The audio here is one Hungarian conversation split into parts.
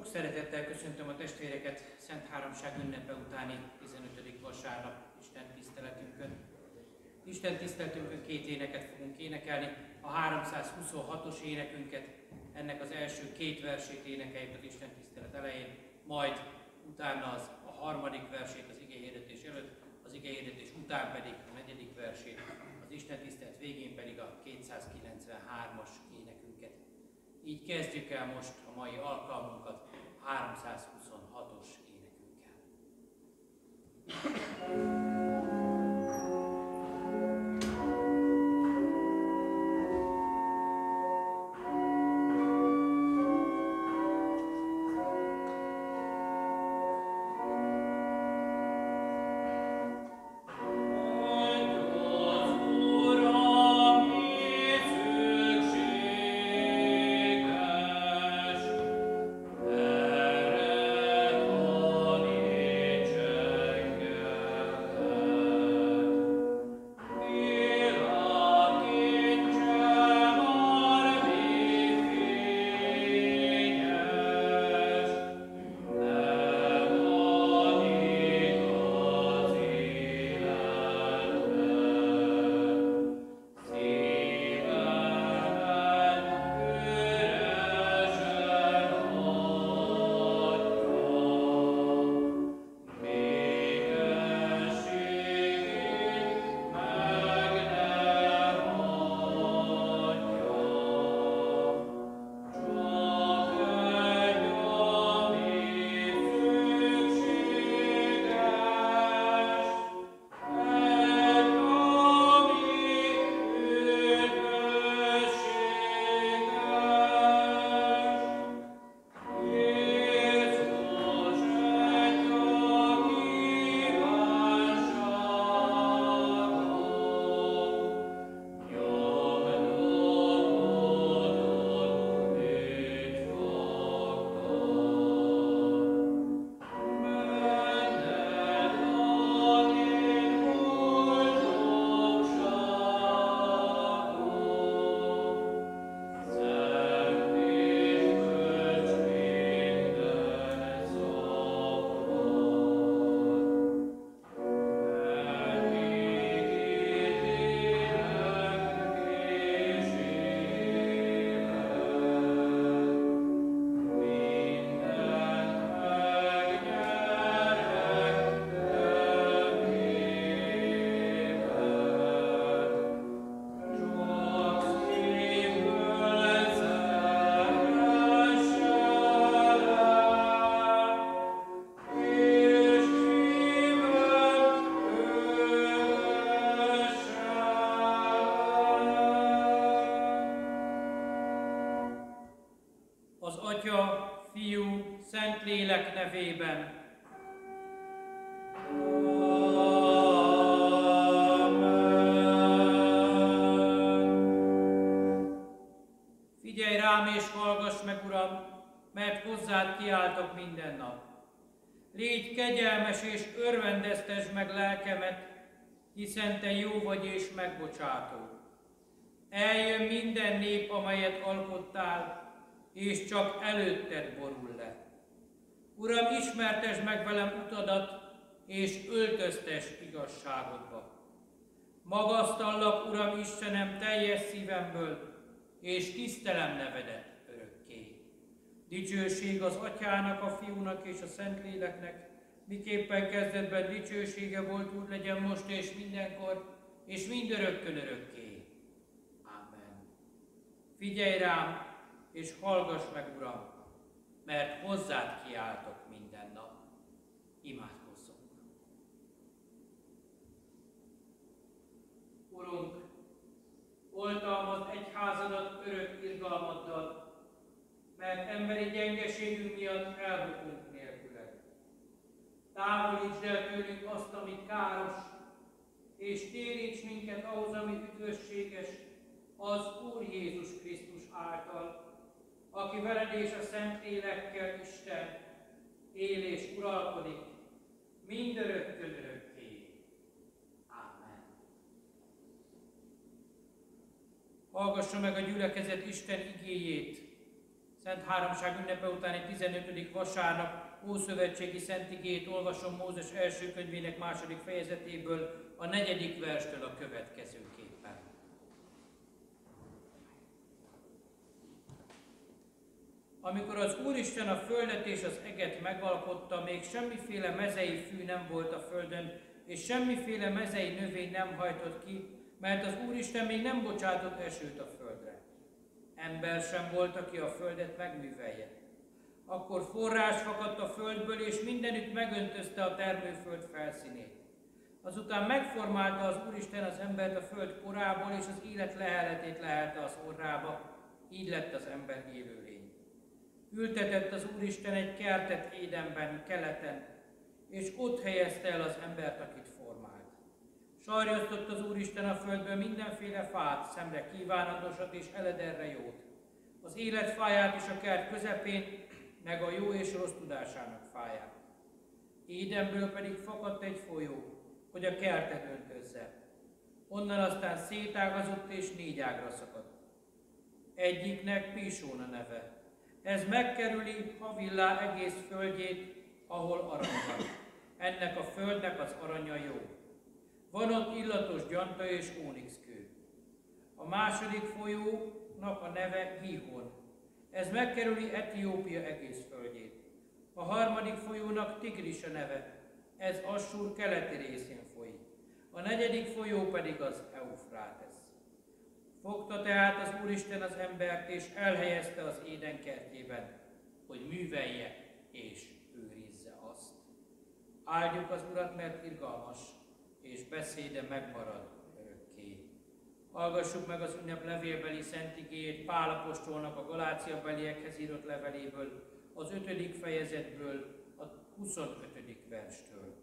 Sok szeretettel köszöntöm a testvéreket Szent Háromság ünnepe utáni 15. vasárnap Isten tiszteletünkön. Isten tiszteletünkön két éneket fogunk énekelni, a 326-os énekünket, ennek az első két versét énekeljük az Isten tisztelet elején, majd utána a harmadik versét az igehirdetés előtt, az igehirdetés után pedig a negyedik versét, az Isten tisztelet végén pedig a 293-as énekünket. Így kezdjük el most a mai alkalmunkat 326-os énekünkkel. Az Atya, Fiú, Szentlélek nevében. Amen. Figyelj rám és hallgass meg, Uram, mert hozzád kiáltok minden nap. Légy kegyelmes és örvendeztesd meg lelkemet, hiszen te jó vagy és megbocsátó. Eljön minden nép, amelyet alkottál, és csak előtted borul le. Uram, ismertesd meg velem utadat, és öltöztess igazságodba. Magasztallak, Uram Istenem, teljes szívemből, és tisztelem nevedet örökké. Dicsőség az Atyának, a Fiúnak és a Szentléleknek, miképpen kezdetben dicsősége volt, úgy legyen most és mindenkor, és mindörökkön örökké. Amen. Figyelj rám, és hallgass meg, Uram, mert hozzád kiáltok minden nap. Imádkozzunk. Urunk, oltalmazd egyházadat örök irgalmaddal, mert emberi gyengeségünk miatt elbukunk nélküled. Távolítsd el tőlünk azt, amit káros, és téríts minket ahhoz, ami üdvösséges, az Úr Jézus Krisztus által, aki veled és a Szentlélekkel Isten él és uralkodik mindörökkön örökké. Amen. Hallgassa meg a gyülekezet Isten igéjét, Szent Háromság ünnepe utáni 15. vasárnap Ószövetségi Szentigét olvasom Mózes első könyvének 2. fejezetéből, a 4. verstől a következőképpen. Amikor az Úristen a földet és az eget megalkotta, még semmiféle mezei fű nem volt a földön, és semmiféle mezei növény nem hajtott ki, mert az Úristen még nem bocsátott esőt a földre. Ember sem volt, aki a földet megművelje. Akkor forrás fakadt a földből, és mindenütt megöntözte a termőföld felszínét. Azután megformálta az Úristen az embert a föld porából, és az élet leheletét lehelte az orrába, így lett az ember élőlény. Ültetett az Úristen egy kertet Édenben, keleten, és ott helyezte el az embert, akit formált. Sarjasztott az Úristen a földből mindenféle fát, szemre kívánatosat és elederre jót. Az élet fáját is a kert közepén, meg a jó és rossz tudásának fáját. Édenből pedig fakadt egy folyó, hogy a kertet öntözze. Onnan aztán szétágazott és 4 ágra szakadt. Egyiknek Písóna neve. Ez megkerüli Havillá egész földjét, ahol arany van. Ennek a földnek az aranya jó. Van ott illatos gyanta és ónixkő. A második folyónak a neve Gihon. Ez megkerüli Etiópia egész földjét. A harmadik folyónak Tigris a neve. Ez Assur keleti részén folyik. A 4. folyó pedig az Eufrátesz. Fogta tehát az Úristen az embert, és elhelyezte az Éden kertjében, hogy művelje és őrizze azt. Áldjuk az Urat, mert irgalmas, és beszéde megmarad örökké. Hallgassuk meg az ünnep levélbeli szentigéjét Pál apostolnak a Galácia beliekhez írott leveléből, az 5. fejezetből, a 25. verstől.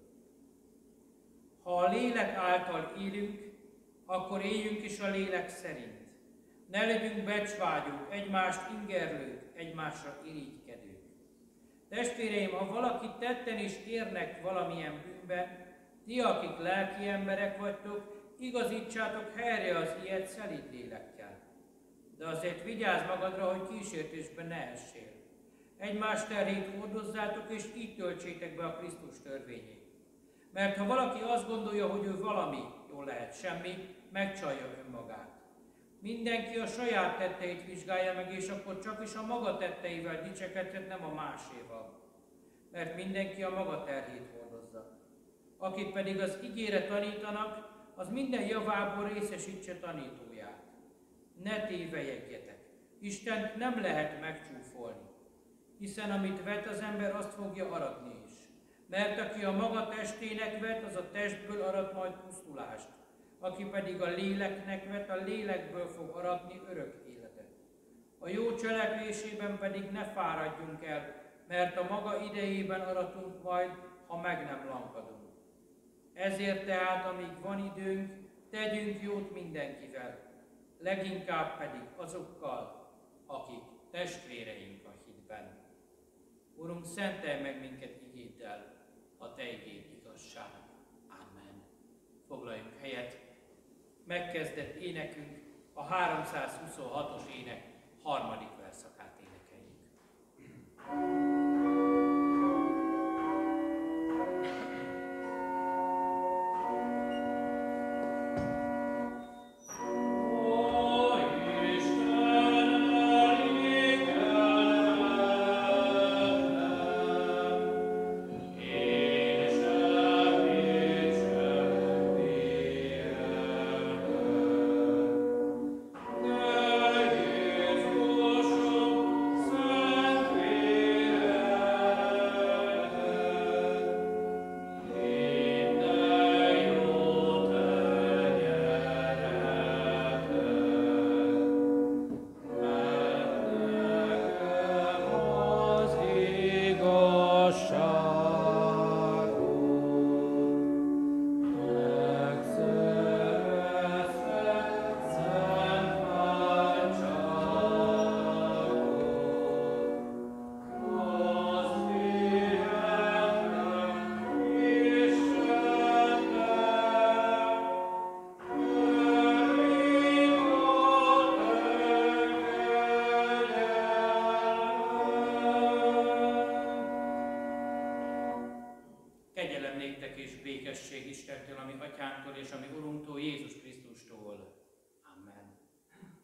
Ha a lélek által élünk, akkor éljünk is a lélek szerint. Ne legyünk becsvágyók, egymást ingerlők, egymásra irigykedők. Testvéreim, ha valaki tetten is érnek valamilyen bűnbe, ti, akik lelki emberek vagytok, igazítsátok helyre az ilyet szelíd lélekkel. De azért vigyázz magadra, hogy kísértésben ne essél. Egymás terhét hordozzátok, és így töltsétek be a Krisztus törvényét. Mert ha valaki azt gondolja, hogy ő valami, jól lehet semmi, megcsalja önmagát. Mindenki a saját tetteit vizsgálja meg, és akkor csak is a maga tetteivel dicsekedhet, nem a máséval. Mert mindenki a maga terhét hordozza. Akit pedig az igére tanítanak, az minden javából részesítse tanítóját. Ne tévelyegjetek! Istent nem lehet megcsúfolni, hiszen amit vet az ember, azt fogja aratni is. Mert aki a maga testének vet, az a testből arat majd pusztulást. Aki pedig a léleknek vet, a lélekből fog aratni örök életet. A jó cselekvésében pedig ne fáradjunk el, mert a maga idejében aratunk majd, ha meg nem lankadunk. Ezért tehát, amíg van időnk, tegyünk jót mindenkivel, leginkább pedig azokkal, akik testvéreink a hitben. Urunk, szentelj meg minket igéddel, a te igéd igazság. Amen. Foglaljunk helyet. Megkezdett énekünk, a 326-os ének 3. verszakát énekeljük. Szent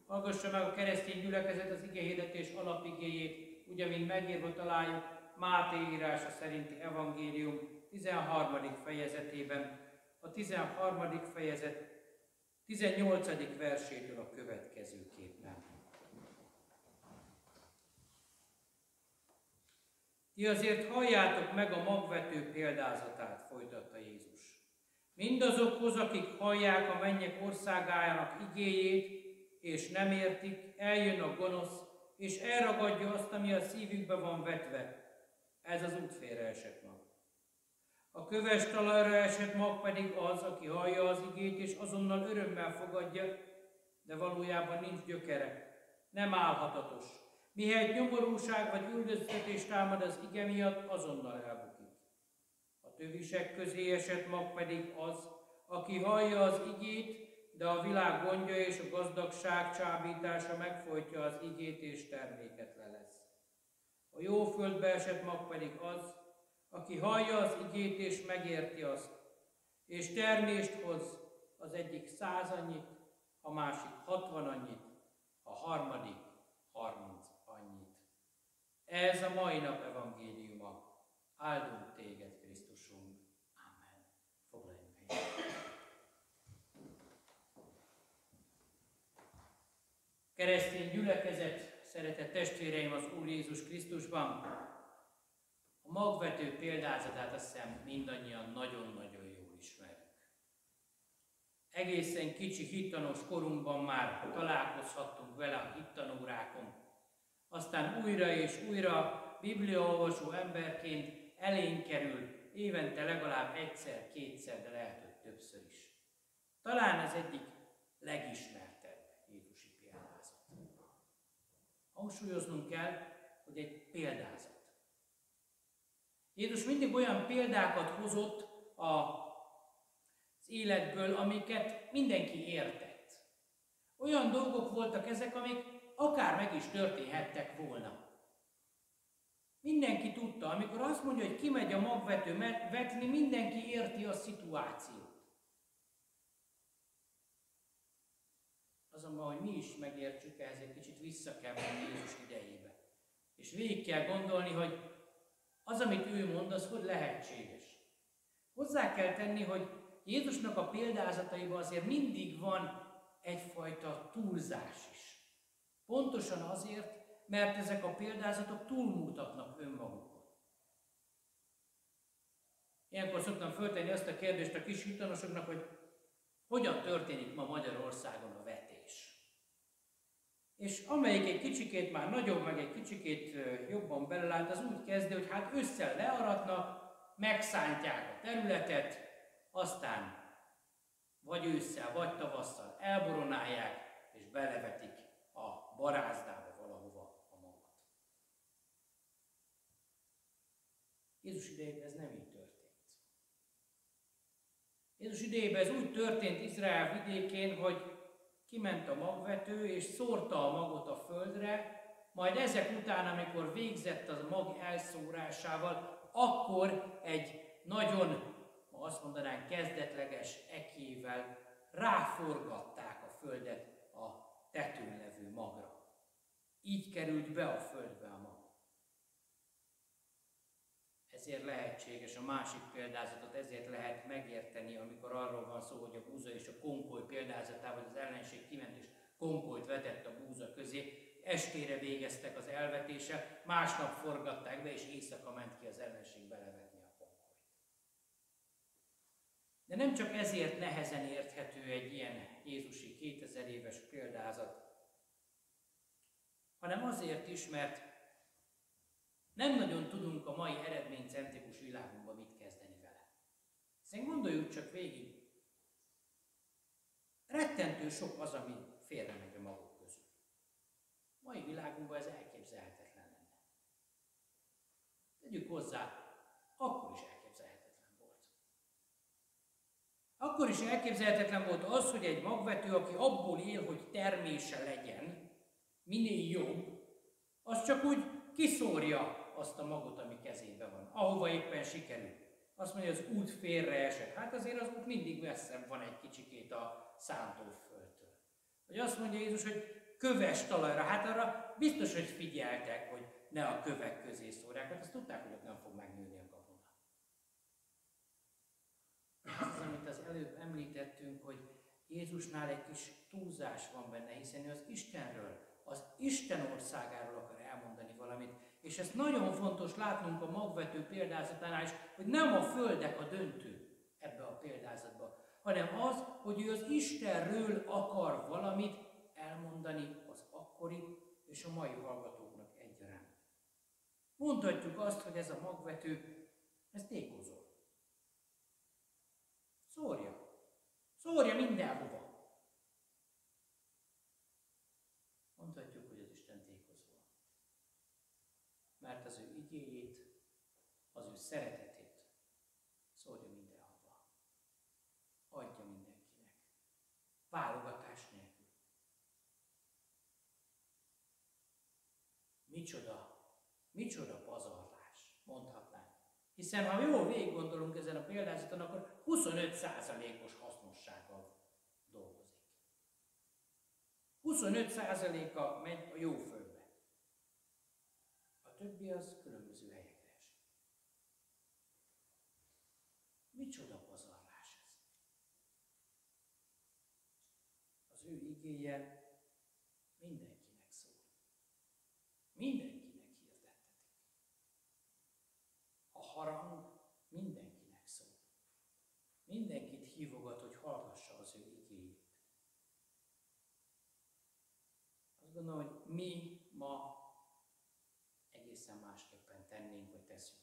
Hallgassa meg a keresztény gyülekezet az igehirdetés alapigéjét, ugye, mint megírva találjuk Máté írása szerinti evangélium 13. fejezetében, a 13. fejezet 18. versétől a következőképpen. Ti azért halljátok meg a magvető példázatát, folytatta Jézus. Mindazokhoz, akik hallják a mennyek országájának igéjét, és nem értik, eljön a gonosz, és elragadja azt, ami a szívükbe van vetve. Ez az útfélre esett mag. A köves talajra esett mag pedig az, aki hallja az igét, és azonnal örömmel fogadja, de valójában nincs gyökere, nem állhatatos. Mihelyt nyomorúság vagy üldöztetés támad az ige miatt, azonnal elbukik. A tövisek közé esett mag pedig az, aki hallja az igét, de a világ gondja és a gazdagság csábítása megfojtja az igét és terméketlen lesz. A jó földbe esett mag pedig az, aki hallja az igét és megérti azt, és termést hoz, az egyik 100 annyit, a másik 60 annyit, a harmadik 30 annyit. Ez a mai nap evangéliuma. Áldunk téged, Krisztusunk. Amen. Foglaljunk helyet. Keresztény gyülekezet, szeretett testvéreim az Úr Jézus Krisztusban, a magvető példázatát azt hiszem mindannyian nagyon-nagyon jól ismerjük. Egészen kicsi hittanos korunkban már találkozhattunk vele a hittanórákon. Aztán újra és újra bibliaolvasó emberként elénk kerül, évente legalább egyszer-kétszer, de lehet, hogy többször is. Talán ez egyik legismertebb jézusi példázat. Hangsúlyoznunk kell, hogy egy példázat. Jézus mindig olyan példákat hozott az életből, amiket mindenki értett. Olyan dolgok voltak ezek, amik akár meg is történhettek volna. Mindenki tudta, amikor azt mondja, hogy kimegy a magvető vetni, mindenki érti a szituációt. Azonban, hogy mi is megértsük, ehhez egy kicsit vissza kell menni Jézus idejébe. És végig kell gondolni, hogy az, amit ő mond, az hogy lehetséges. Hozzá kell tenni, hogy Jézusnak a példázataiban azért mindig van egyfajta túlzás is. Pontosan azért, mert ezek a példázatok túlmutatnak önmagukon. Ilyenkor szoktam föltenni azt a kérdést a kis hittanosoknak, hogy hogyan történik ma Magyarországon a vetés. És amelyik egy kicsikét már nagyobb, meg egy kicsikét jobban belelát, az úgy kezdi, hogy hát ősszel learatnak, megszántják a területet, aztán vagy ősszel, vagy tavasszal elboronálják, és belevetik a barázdába valahova a magot. Jézus idejében ez nem így történt. Jézus idejében ez úgy történt Izrael vidékén, hogy kiment a magvető, és szórta a magot a földre, majd ezek után, amikor végzett az mag elszórásával, akkor egy nagyon, ma azt mondanánk, kezdetleges ekével ráforgatták a földet a tetőn levő magra. Így került be a földbe a mag. Ezért lehetséges a másik példázatot, ezért lehet megérteni, amikor arról van szó, hogy a búza és a konkoly példázatával az ellenség kiment és konkolyt vetett a búza közé, estére végeztek az elvetése, másnap forgatták be, és éjszaka ment ki az ellenség belevetni a konkolyt. De nem csak ezért nehezen érthető egy ilyen jézusi 2000 éves példázat, hanem azért is, mert nem nagyon tudunk a mai eredménycentrikus világunkban mit kezdeni vele. Hiszen gondoljuk csak végig. Rettentő sok az, ami félremegy a maguk közül. Mai világunkban ez elképzelhetetlen lenne. Tegyük hozzá, akkor is elképzelhetetlen volt. Akkor is elképzelhetetlen volt az, hogy egy magvető, aki abból él, hogy termése legyen, minél jobb, az csak úgy kiszórja azt a magot, ami kezében van, ahova éppen sikerül. Azt mondja, hogy az út félre esett. Hát azért az út mindig messzebb van egy kicsikét a szántóföldtől. Vagy azt mondja Jézus, hogy köves talajra. Hát arra biztos, hogy figyeltek, hogy ne a kövek közé szórják, hát azt tudták, hogy ott nem fog megnőni a gabona. Az, amit az előbb említettünk, hogy Jézusnál egy kis túlzás van benne, hiszen ő az Istenről, az Isten országáról akar elmondani valamit. És ezt nagyon fontos látnunk a magvető példázatánál is, hogy nem a földek a döntő ebbe a példázatba, hanem az, hogy ő az Istenről akar valamit elmondani az akkori és a mai hallgatóknak egyaránt. Mondhatjuk azt, hogy ez a magvető, ez tékozol. Szórja mindenhova. Mondhatjuk, hogy az Isten tékozol. Mert az ő igéjét, az ő szeretetét szórja mindenhova. Adja mindenkinek. Válogatás nélkül. Micsoda pazarlás, mondhatnánk. Hiszen ha jól végig gondolunk ezen a példázaton, akkor 25%-os hasznossággal dolgozik. 25%-a megy a jó földbe. A többi az különböző helyekre esik. Micsoda pazarlás ez? Az ő igéje mindenkinek szól. Mindenkinek hirdettetik. A harang mindenkinek szól. Mindenkit hívogat, hogy hallgassa az ő igéjét. Azt gondolom, hogy mi ma egészen másképpen tennénk, vagy teszünk.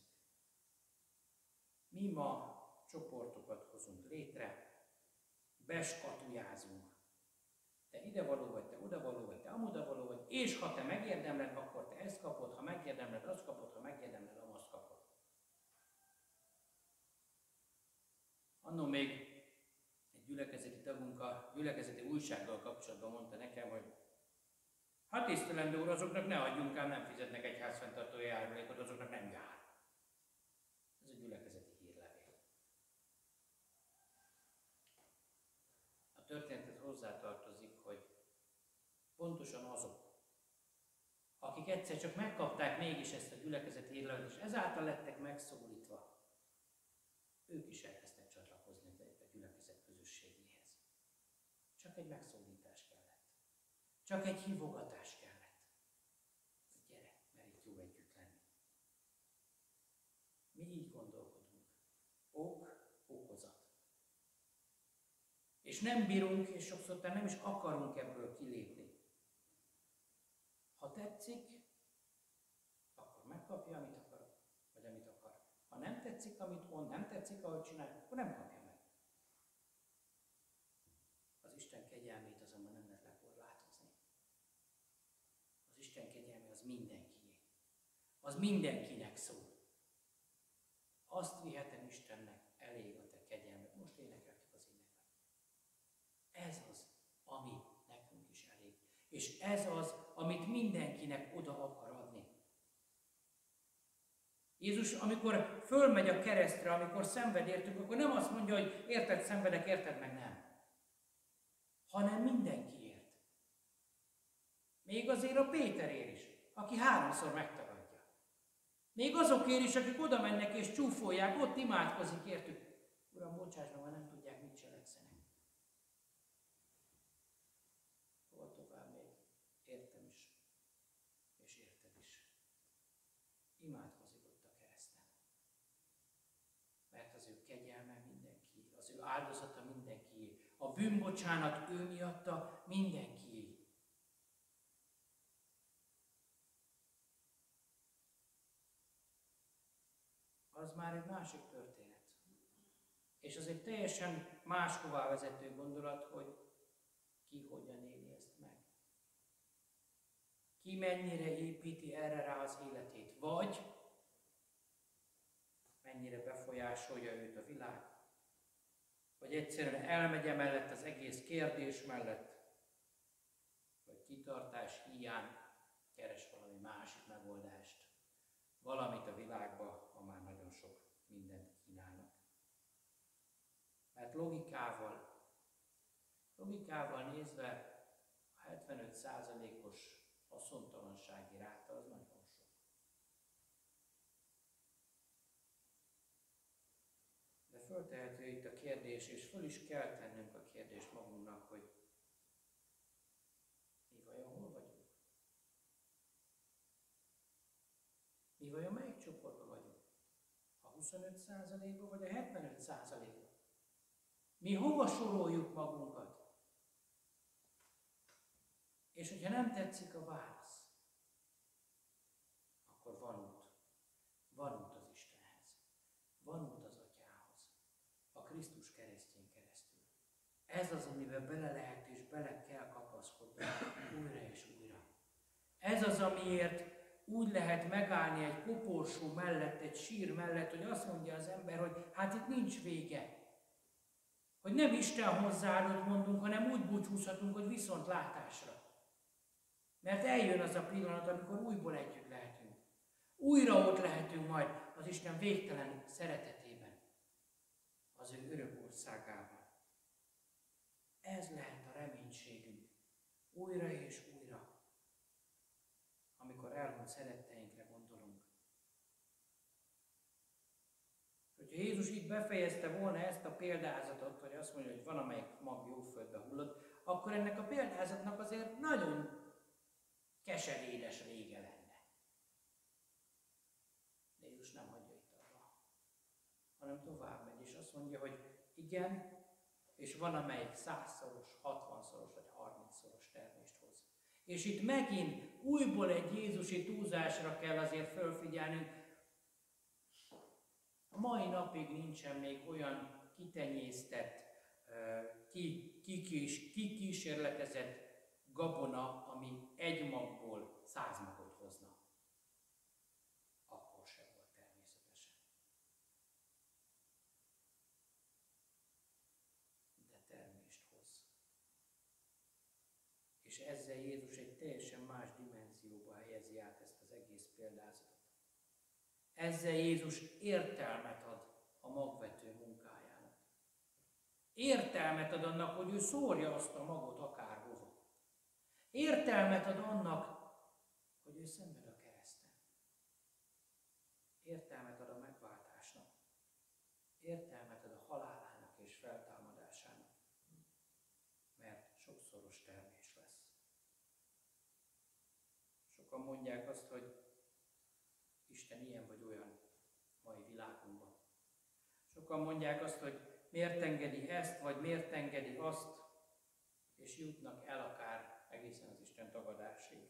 Mi ma csoportokat hozunk létre, beskatujázunk. Te idevaló vagy, te odavaló vagy, te amodavaló vagy, és ha te megérdemled, akkor te ezt kapod, ha megérdemled, azt kapod, ha megérdemled, azt kapod. Annó még egy gyülekezeti tagunk a gyülekezeti újsággal kapcsolatban mondta nekem, hogy hát tisztelendő úr, azoknak ne adjunk ám, nem fizetnek egy házfenntartói járulékot, azoknak nem jár. Ez a gyülekezeti hírlevél. A történetet hozzátartozik, hogy pontosan azok, akik egyszer csak megkapták mégis ezt a gyülekezeti hírlevelet, és ezáltal lettek megszólítva, ők is elkezdtek csatlakozni a gyülekezet közösségéhez. Csak egy megszólítás kellett. Csak egy hívogatás kellett. Gyere, mert itt jó együtt lenni. Mi így gondolkodunk. Okozat. És nem bírunk, és sokszor nem is akarunk ebből kilépni. Ha tetszik, akkor megkapja, amit akar, vagy amit akar. Ha nem tetszik, amit mond, nem tetszik, ahogy csinál, akkor nem kapja meg. Az Isten kegyelmét azonban nem lehet lekorlátozni. Az Isten kegyelme az mindenkié. Az mindenkinek szól. Azt vihetem Istennek, elég a te kegyelmed. Most énekeltük az énekben. Ez az, ami nekünk is elég. És ez az, amit mindenkinek oda akar adni. Jézus, amikor fölmegy a keresztre, amikor szenved értünk, akkor nem azt mondja, hogy érted, szenvedek, érted meg, nem. Hanem mindenkiért. Még azért a Péterért is, aki 3-szor megtagadja. Még azokért is, akik oda mennek és csúfolják, ott imádkozik értük. Uram, bocsáss meg, nem tudják, mit cselekszenek. Hol tovább még? Értem is, és érted is. Imádkozik ott a kereszten. Mert az ő kegyelme mindenki, az ő áldozata mindenkié, a bűnbocsánat ő miatta mindenkié. Az már egy másik történet. És az egy teljesen máshová vezető gondolat, hogy ki hogyan éli ezt meg. Ki mennyire építi erre rá az életét, vagy mennyire befolyásolja őt a világ, vagy egyszerűen elmegy emellett az egész kérdés mellett, vagy kitartás hiány keres valami másik megoldást, valamit a világba, ha már nagyon sok mindent kínálnak. Mert logikával nézve, ha A 75%-os haszontalansági ráta az nagyon sok. De föltehető itt a kérdés, és föl is kell tennünk a kérdést magunknak, hogy mi vajon hol vagyunk? Mi vajon melyik csoportban vagyunk? A 25%-ba vagy a 75%-ba? Mi hova soroljuk magunkat? És hogyha nem tetszik a válasz, akkor van út. Van út az Istenhez. Van út az Atyához. A Krisztus keresztjén keresztül. Ez az, amiben bele lehet és bele kell kapaszkodni újra és újra. Ez az, amiért úgy lehet megállni egy koporsó mellett, egy sír mellett, hogy azt mondja az ember, hogy hát itt nincs vége. Hogy nem Isten hozzáadott mondunk, hanem úgy búcsúzhatunk, hogy viszontlátásra. Mert eljön az a pillanat, amikor újból együtt lehetünk. Újra ott lehetünk majd az Isten végtelen szeretetében, az ő örök országában. Ez lehet a reménységünk, újra és újra, amikor elhunyt szeretteinkre gondolunk. Hogyha Jézus így befejezte volna ezt a példázatot, hogy azt mondja, hogy van, amelyik mag jó földbe hullott, akkor ennek a példázatnak azért nagyon keserédes vége lenne. De Jézus nem hagyja itt abba, hanem tovább megy, és azt mondja, hogy igen, és van, amelyik 100-szoros, 60-szoros vagy 30-szoros termést hoz. És itt megint újból egy jézusi túlzásra kell azért fölfigyelnünk. A mai napig nincsen még olyan kitenyésztett, kikísérletezett gabona, ami egy magból 100 magot hozna. Akkor sem volt természetesen. De termést hoz. És ezzel Jézus egy teljesen más dimenzióba helyezi át ezt az egész példázatot. Ezzel Jézus értelmet ad a magvető munkájának. Értelmet ad annak, hogy ő szórja azt a magot akárhova. Értelmet ad annak, hogy ő szenved a kereszten. Értelmet ad a megváltásnak. Értelmet ad a halálának és feltámadásának. Mert sokszoros termés lesz. Sokan mondják azt, hogy Isten ilyen vagy olyan mai világunkban. Sokan mondják azt, hogy miért engedi ezt, vagy miért engedi azt, és jutnak el akár egészen az Isten tagadásig.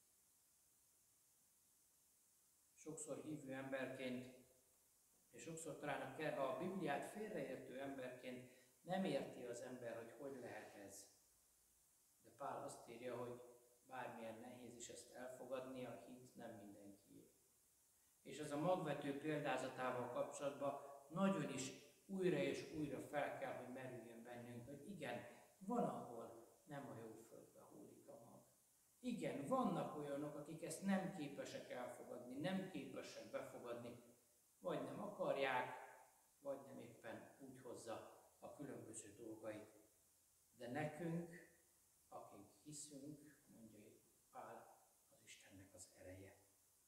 Sokszor hívő emberként, és sokszor talán a Bibliát félreértő emberként nem érti az ember, hogy hogy lehet ez. De Pál azt írja, hogy bármilyen nehéz is ezt elfogadni, a hit nem mindenkié. És ez a magvető példázatával kapcsolatban nagyon is újra és újra fel kell, hogy merüljön bennünk, hogy igen, van, ahol nem a jó földbe hullik a mag. Igen, vannak olyanok, akik ezt nem képesek elfogadni, nem képesek befogadni, vagy nem akarják, vagy nem éppen úgy hozza a különböző dolgait. De nekünk, akik hiszünk, mondja Pál, az Istennek az ereje.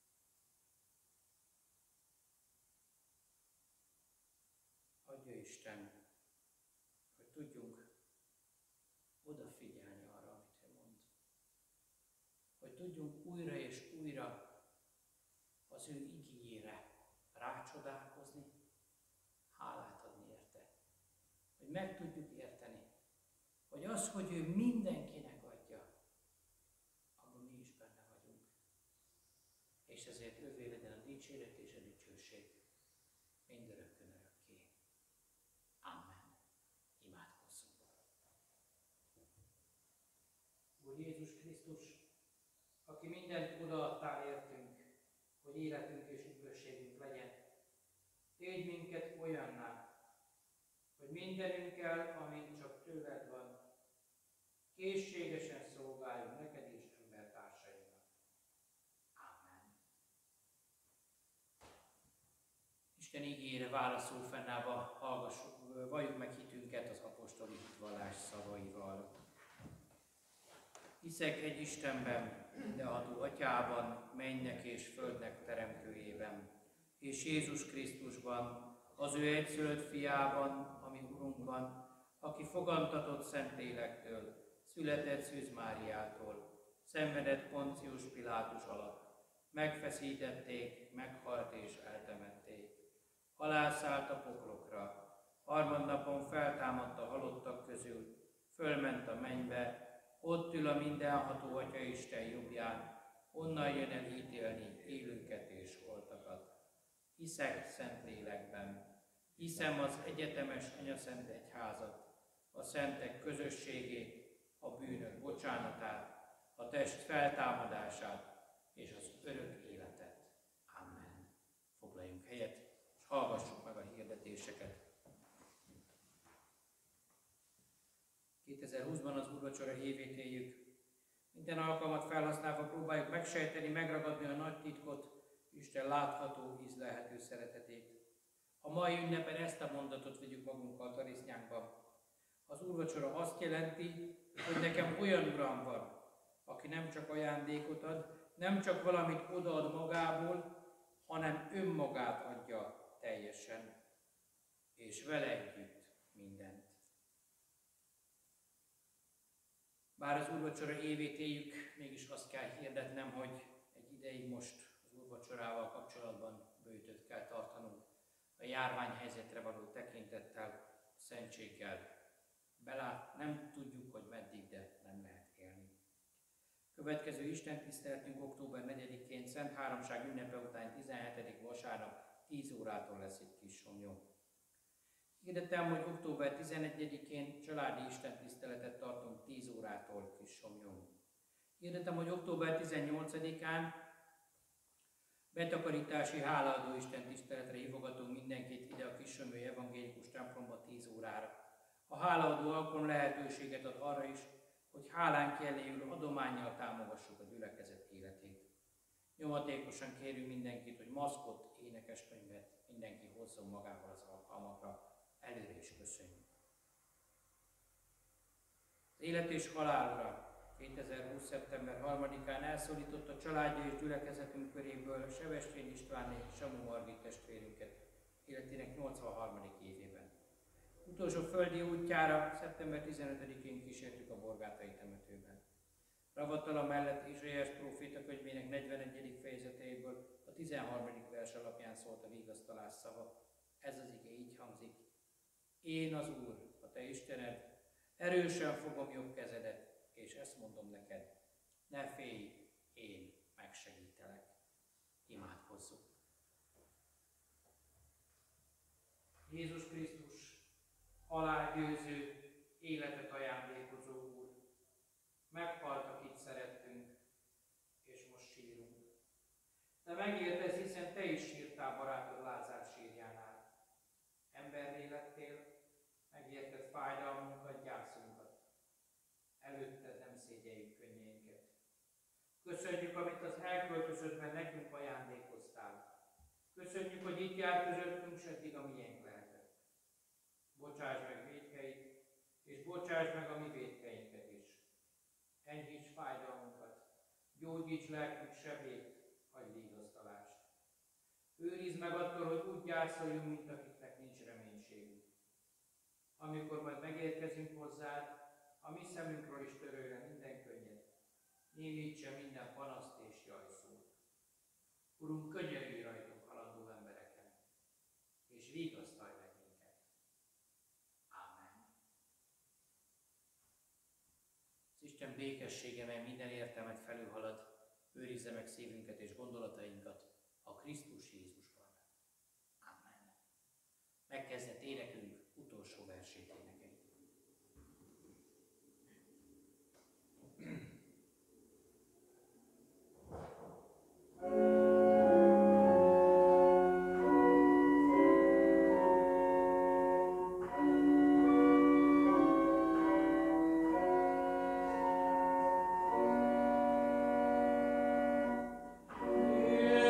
Adja Isten, hogy tudjunk odafigyelni arra, amit ő mond. Hogy tudjunk újra és újra az ő igéjére rácsodálkozni, hálát adni érte. Hogy meg tudjuk érteni, hogy az, hogy ő mindenkinek adja, abban mi is benne vagyunk. És ezért ővé legyen a dicséret és a dicsőség mindörökkön örökké. Amen. Imádkozzunk. Úr Jézus Krisztus, aki mindent odaadtál értünk, hogy életünk és üdvösségünk legyen, tégy minket olyanná, hogy mindenünkkel, amint csak tőled van, készségesen szolgáljunk neked és embertársainknak. Amen. Isten igéjére válaszul fennállva valljuk meg hitünket az apostoli hitvallás szavaival. Hiszek egy Istenben, mindenható Atyában, mennynek és földnek teremtőjében, és Jézus Krisztusban, az ő egyszülött fiában, ami Urunkban, aki fogantatott Szentlélektől, született Szűz Máriától, szenvedett Poncius Pilátus alatt, megfeszítették, meghalt és eltemették. Alászállt a poklokra, harmadnapon feltámadt a halottak közül, fölment a mennybe, ott ül a mindenható Atya Isten jobbján, onnan jön el ítélni élőket és holtakat. Hiszek Szentlélekben, hiszem az egyetemes Anyaszent Egyházat, a szentek közösségét, a bűnök bocsánatát, a test feltámadását és az örök életet. Amen. Foglaljunk helyet, és hallgassuk meg a hirdetéseket. 2020-ban az úrvacsora évét éljük. Minden alkalmat felhasználva próbáljuk megsejteni, megragadni a nagy titkot, Isten látható, ízlelhető szeretetét. A mai ünnepen ezt a mondatot vegyük magunkkal tarisznyánkban. Az úrvacsora azt jelenti, hogy nekem olyan Uram van, aki nem csak ajándékot ad, nem csak valamit odaad magából, hanem önmagát adja teljesen, és vele együtt mindent. Bár az úrvacsora évét éljük, mégis azt kell hirdetnem, hogy egy ideig most az úrvacsorával kapcsolatban böjtöt kell tartanunk, a járványhelyzetre való tekintettel, szentséggel. Nem tudjuk, hogy meddig, de nem lehet élni. Következő istentiszteletünk október 4-én Szent Háromság ünnepe után 17. vasárnap 10 órától lesz itt Kissomlyón. Hirdettem, hogy október 11-én családi istentiszteletet tartunk 10 órától Kissomlyón. Hirdettem, hogy október 18-án betakarítási hálaadó istentiszteletre hívogatunk mindenkit ide a Kissomlyói evangélikus templomba 10 órára. A hálaadó alkalom lehetőséget ad arra is, hogy hálánk jeléül adománnyal támogassuk a gyülekezet életét. Nyomatékosan kérünk mindenkit, hogy maszkot, énekeskönyvet mindenki hozzon magával az alkalmakra. Előre is köszönjük. Az élet és halálra 2020. szeptember 3-án elszólított a családja és gyülekezetünk köréből Sebestyén Istvánné Samu Margit testvérünket életének 83. évében. Utolsó földi útjára szeptember 15-én kísértük a Borgátai temetőben. Ravatala mellett Izsaiás próféta könyvének 41. fejezetéből a 13. vers alapján szólt a vigasztalás szava. Ez az ige így hangzik. Én az Úr, a te Istened, erősen fogom jobb kezedet, és ezt mondom neked, ne félj, én megsegítelek. Imádkozzunk. Jézus Krisztus, halálgyőző, életet ajándékozó Úr, meghalt, akit szerettünk, és most sírunk. De megértesz, hiszen te is sírtál barátod Lázár sírjánál. Emberré lettél, megérted fájdalmunkat, gyászunkat. Előtted nem szégyeljük könnyeinket. Köszönjük, amit az elköltözöttben nekünk ajándékoztál. Köszönjük, hogy itt jár közöttünk, s eddig a miénk lehetett. Bocsáss meg vétkeit, és bocsáss meg a mi vétkeinket is. Enyhíts fájdalmunkat, gyógyíts lelkünk sebét, adj vigasztalást. Őrizd meg attól, hogy úgy gyászoljunk, mint akiknek nincs reménységünk. Amikor majd megérkezünk hozzád, a mi szemünkről is törölj le minden könnyet, némítse minden panaszt és jajszót. Urunk, könyörülj rajtunk halandó embereken, és vigasztalj meg minket. Ámen. Az Isten békessége, mely minden értelmet felülhalad, őrizze meg szívünket és gondolatainkat a Krisztus Jézusban. Amen. Megkezdett énekünk utolsó versét énekeljük. Yeah.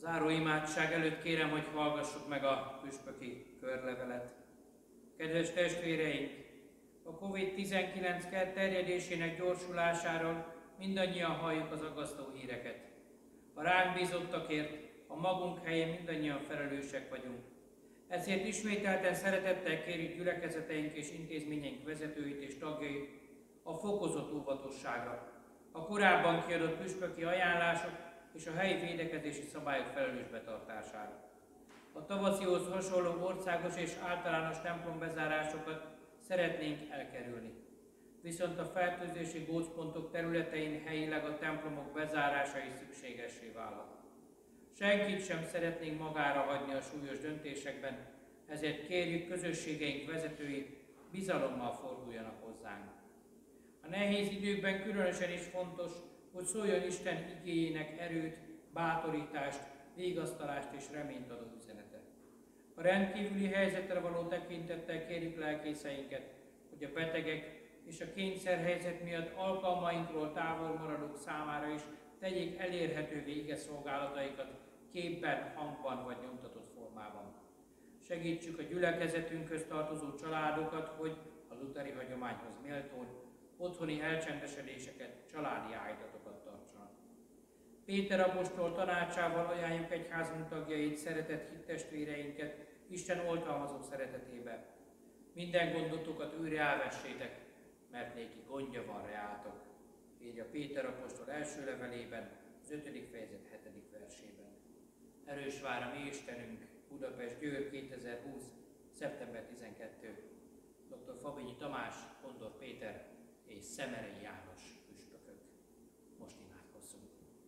záró imádság előtt kérem, hogy hallgassuk meg a püspöki körlevelet. Kedves testvéreink, a Covid-19 terjedésének gyorsulásáról mindannyian halljuk az aggasztó híreket. A ránk bízottakért a magunk helyén mindannyian felelősek vagyunk. Ezért ismételten szeretettel kérjük gyülekezeteink és intézményeink vezetőit és tagjait a fokozott óvatosságra, a korábban kiadott püspöki ajánlások és a helyi védekezési szabályok felelős betartására. A tavaszihoz hasonló országos és általános templombezárásokat szeretnénk elkerülni. Viszont a fertőzési gócpontok területein helyileg a templomok bezárása is szükségessé válhat. Senkit sem szeretnénk magára hagyni a súlyos döntésekben, ezért kérjük közösségeink vezetőit, bizalommal forduljanak hozzánk. A nehéz időkben különösen is fontos, hogy szóljon Isten igéjének erőt, bátorítást, vigasztalást és reményt adó üzenetet. A rendkívüli helyzetre való tekintettel kérjük lelkészeinket, hogy a betegek és a kényszerhelyzet miatt alkalmainkról távol maradók számára is tegyék elérhetővé ige szolgálataikat képben, hangban vagy nyomtatott formában. Segítsük a gyülekezetünkhöz tartozó családokat, hogy a lutheri hagyományhoz méltón otthoni elcsendesedéseket, családi áldatokat tartsanak. Péter apostol tanácsával ajánljuk egyházunk tagjait, szeretett hittestvéreinket Isten oltalmazó szeretetébe. Minden gondotokat őre elvessétek, mert néki gondja van reátok. Írja Péter apostol első levelében, az 5. fejezet 7. versében. Erős vár a mi Istenünk, Budapest, Győr, 2020. szeptember 12. Dr. Fabinyi Tamás, Kondor Péter és Szemerei János püspökök. Most imádkozzunk.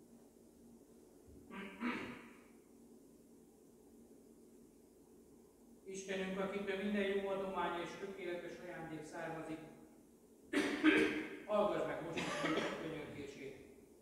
Istenünk, akitől minden jó adomány és tökéletes ajándék származik, hallgass meg most a könyörgését.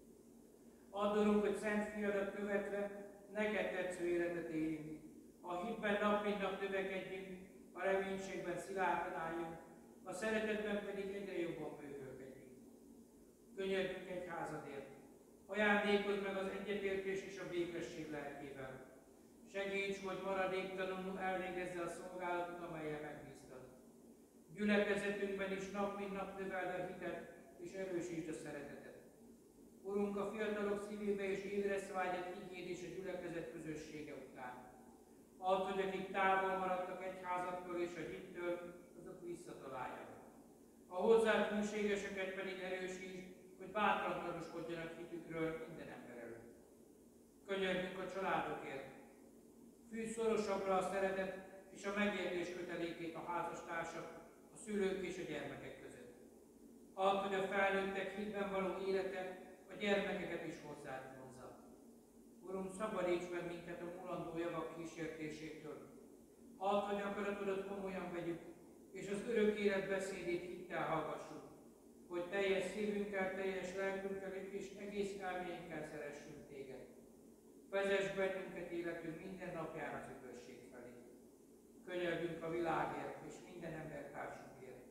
Add, Urunk, hogy szent fiadat követve neked tetsző életet éljünk. A hitben nap mint nap növekedjünk, a reménységben szilárdan álljunk, a szeretetben pedig egyre jobban bővölkedjünk. Könyörgünk egyházadért. Ajándékozd meg az egyetértés és a békesség lelkével. Segíts, hogy maradéktalanul elvégezze a szolgálatot, amelyen megbíztad. Gyülekezetünkben is nap mint nap növeld a hitet és erősítsd a szeretetet. Urunk, a fiatalok szívébe és ébresz vágyat igéd és a gyülekezet közössége után. Add, hogy akik távol maradtak egyházattól és a hittől, azok visszataláljanak. A hozzád hűségeseket pedig erősítsd, hogy bátran tanúskodjanak hitükről minden ember előtt. Könyörgünk a családokért. Fűzd szorosabbra a szeretet és a megértés kötelékét a házastársak, a szülők és a gyermekek között. Add, hogy a felnőttek hitben való élete a gyermekeket is hozzád vonzza. Urunk, szabadíts meg minket a mulandó javak kísértésétől. Add, hogy akaratodat komolyan vegyük, és az örök élet beszédét hittel hallgassuk, hogy teljes szívünkkel, teljes lelkünkkel és egész elménkkel szeressünk téged. Vezess bennünket életünk minden napján az üdvösség felé. Könyörgünk a világért és minden embertársunkért.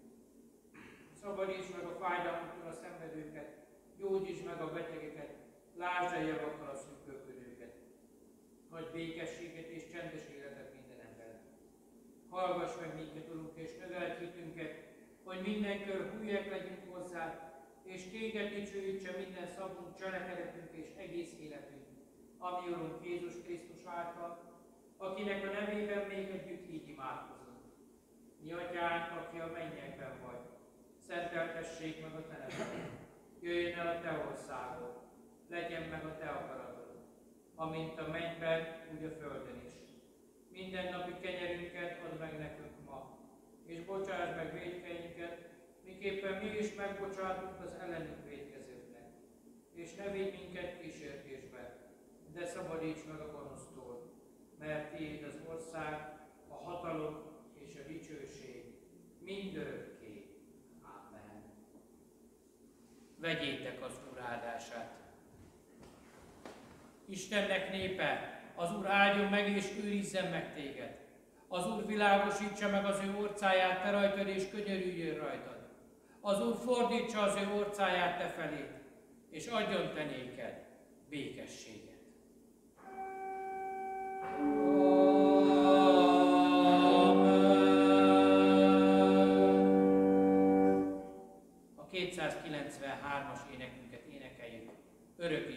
Szabadíts meg a fájdalmuktól a szenvedőket, gyógyítsd meg a betegeket, lásd el javakkal a szűkölködőket. Adj békességet és csendes életet minden embernek. Hallgass meg minket, Urunk, és növeld hitünket, hogy mindenkor hűek legyünk hozzád, és téged dicsőítse minden szavunk, cselekedetünk és egész életünk, ami Urunk Jézus Krisztus által, akinek a nevében még együtt így imádkozunk. Mi Atyánk, aki a mennyekben vagy, szenteltessék meg a te neved. Jöjjön el a te országod, legyen meg a te akaratod, amint a mennyben, úgy a földön is. Minden napi kenyerünket add meg nekünk ma, és bocsáss meg vétkeinket, miképpen mi is megbocsátunk az ellenünk vétkezőknek. És ne vigy minket kísértésbe, de szabadíts meg a gonosztól, mert tiéd az ország, a hatalom és a dicsőség mindörökké. Amen. Vegyétek az Úr áldását. Istennek népe, az Úr áldjon meg és őrizzen meg téged. Az Úr világosítsa meg az ő orcáját te rajtad, és könyörüljön rajtad. Az Úr fordítsa az ő orcáját te felé, és adjon te néked békességet. 193-as énekünket énekeljük, örök